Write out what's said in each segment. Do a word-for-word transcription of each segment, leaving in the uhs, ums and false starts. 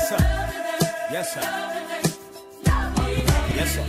Yes, sir. Yes, sir. Yes, sir.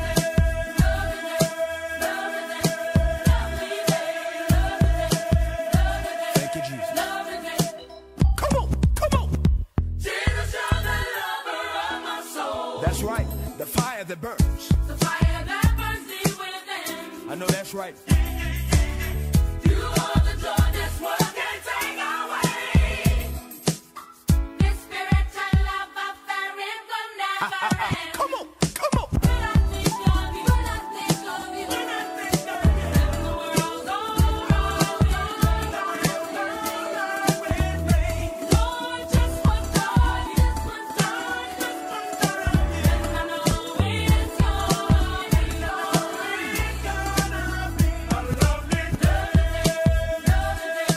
Thank you, Jesus. Come on, come on. Jesus, you're the lover of my soul. That's right. The fire that burns. The fire that burns deep within. I know that's right. You are the joy this world can't take away. This spiritual love affair, it will never end. Come on, come on. When I think of you, when I think of you, when I think of you, and the world goes wrong, Lord, just one thought, just one thought, just one thought, and I know it's gonna be, it's gonna be a lovely day, lovely day,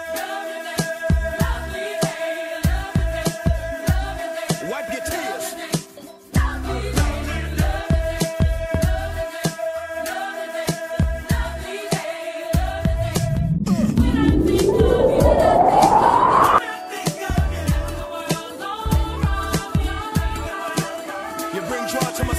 lovely day, lovely day, Wipe your tears. lovely day, lovely day, lovely day. When I think of you, when I think of you, when I think of you, and the world's all wrong, You bring joy to my